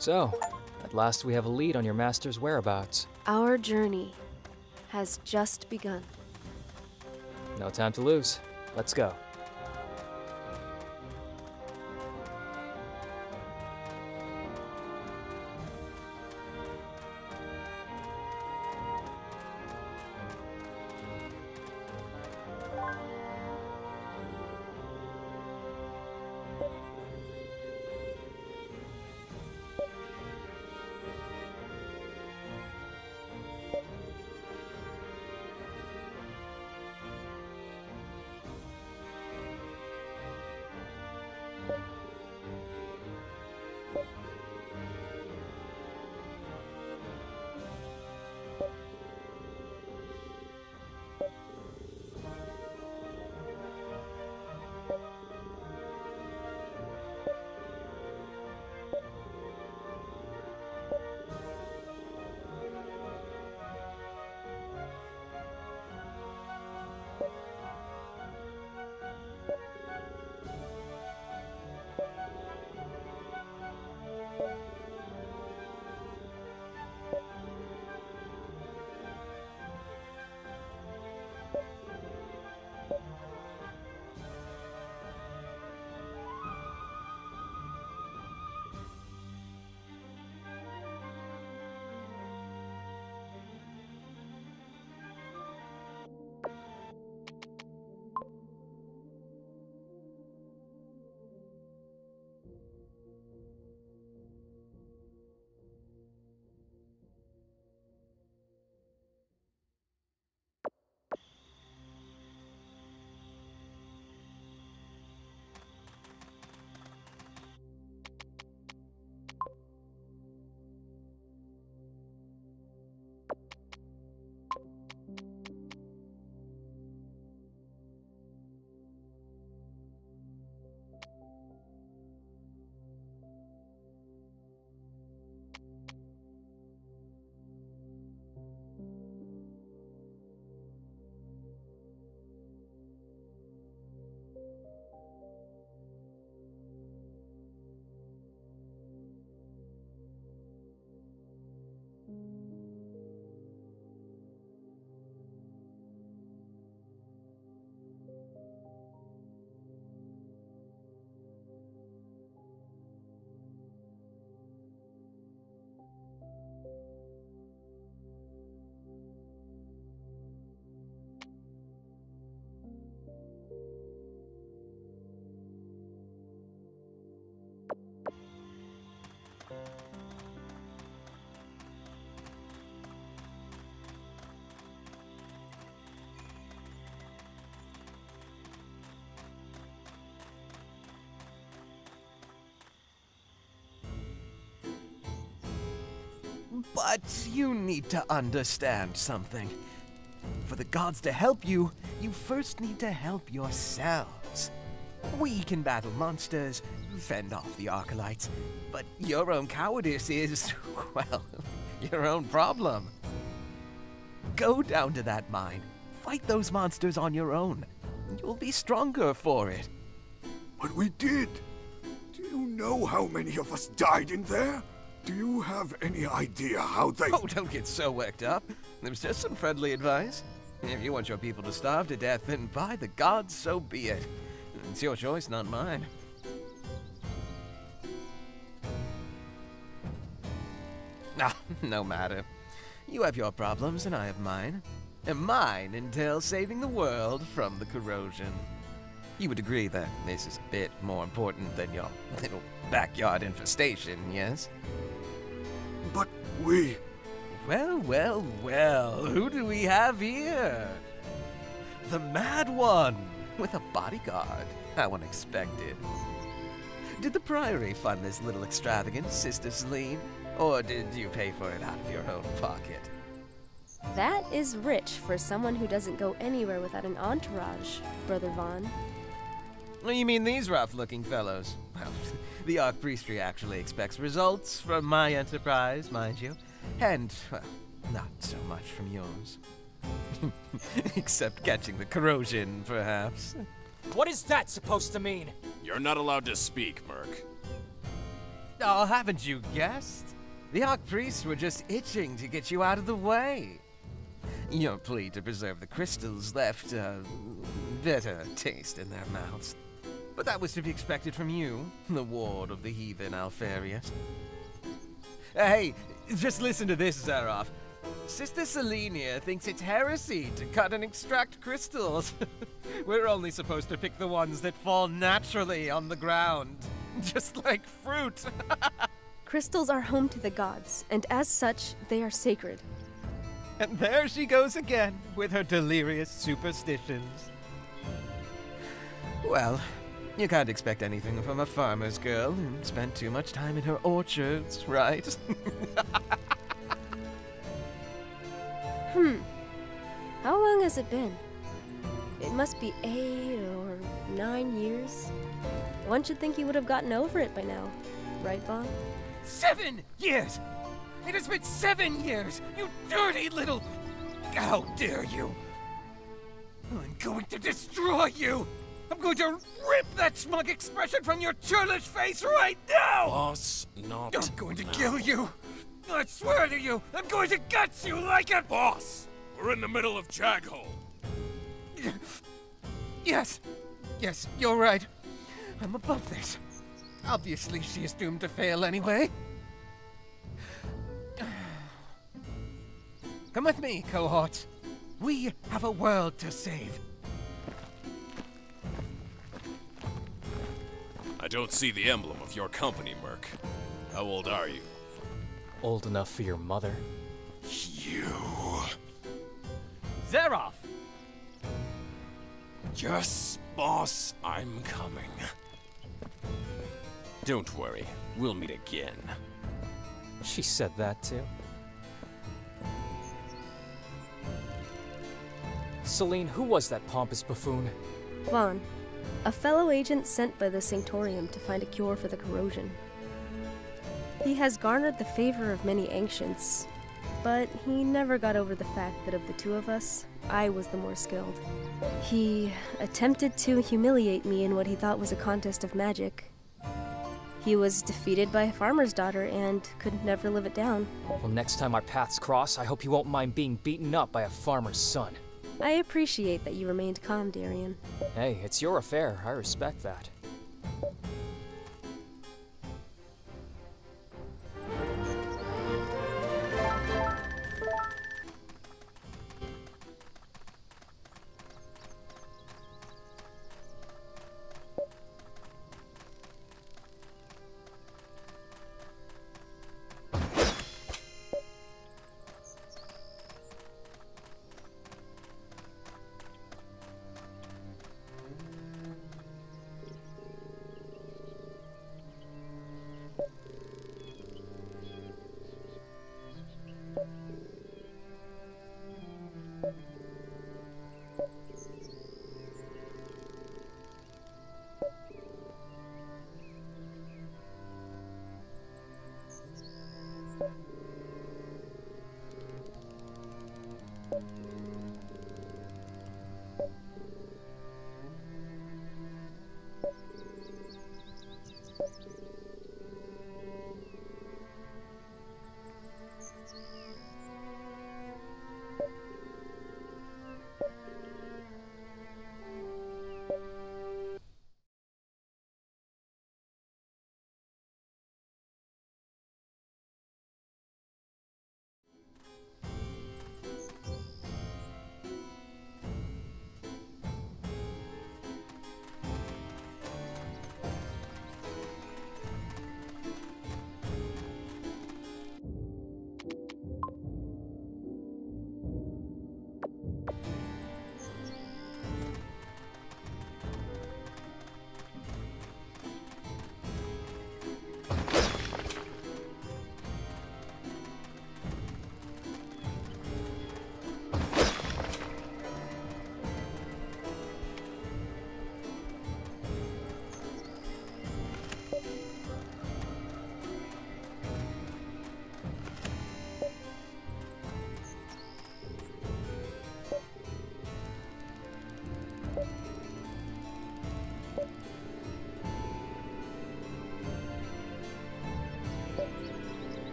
So, at last we have a lead on your master's whereabouts. Our journey has just begun. No time to lose. Let's go. But you need to understand something. For the gods to help you, you first need to help yourselves. We can battle monsters, fend off the Arcalites, but your own cowardice is, well, your own problem. Go down to that mine, fight those monsters on your own. You'll be stronger for it. But we did. Do you know how many of us died in there? Do you have any idea how they— Oh, don't get so worked up. It was just some friendly advice. If you want your people to starve to death, then by the gods, so be it. It's your choice, not mine. Ah, no matter. You have your problems and I have mine. And mine entails saving the world from the corrosion. You would agree that this is a bit more important than your little backyard infestation, yes? But we— Well, well, well, who do we have here? The Mad One, with a bodyguard. How unexpected. Did the Priory fund this little extravagance, Sister Celine? Or did you pay for it out of your own pocket? That is rich for someone who doesn't go anywhere without an entourage, Brother Vaughn. You mean these rough-looking fellows? Well, the Archpriestry actually expects results from my enterprise, mind you. And, well, not so much from yours. Except catching the corrosion, perhaps. What is that supposed to mean? You're not allowed to speak, Merc. Oh, haven't you guessed? The Archpriests were just itching to get you out of the way. Your plea to preserve the crystals left a bitter taste in their mouths. But that was to be expected from you, the ward of the heathen Alfarius. Hey, just listen to this, Zeroff. Sister Selenia thinks it's heresy to cut and extract crystals. We're only supposed to pick the ones that fall naturally on the ground. Just like fruit. Crystals are home to the gods, and as such, they are sacred. And there she goes again, with her delirious superstitions. Well, you can't expect anything from a farmer's girl who spent too much time in her orchards, right? How long has it been? It must be 8 or 9 years. One should think you would have gotten over it by now. Right, Vaughn? 7 years! It has been 7 years! You dirty little... How dare you! I'm going to destroy you! I'm going to rip that smug expression from your churlish face right now! Boss, not I'm going to now. kill you! I swear to you, I'm going to gut you like a... Boss, we're in the middle of Jaghole. Yes, you're right. I'm above this. Obviously, she is doomed to fail anyway. Come with me, cohorts. We have a world to save. I don't see the emblem of your company, Merc. How old are you? Old enough for your mother. You... Zeroff! Yes, boss, I'm coming. Don't worry, we'll meet again. She said that too. Celine, who was that pompous buffoon? Vaughn, a fellow agent sent by the Sanctorium to find a cure for the corrosion. He has garnered the favor of many ancients, but he never got over the fact that of the two of us, I was the more skilled. He attempted to humiliate me in what he thought was a contest of magic. He was defeated by a farmer's daughter and could never live it down. Well, next time our paths cross, I hope you won't mind being beaten up by a farmer's son. I appreciate that you remained calm, Darian. Hey, it's your affair. I respect that.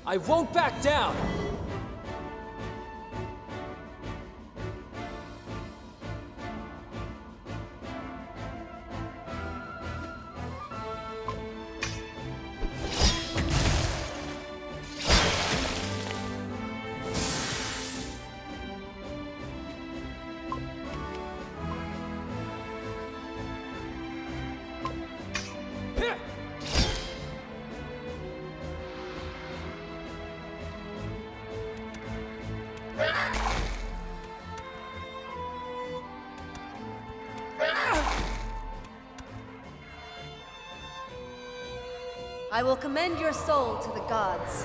I won't back down! I will commend your soul to the gods.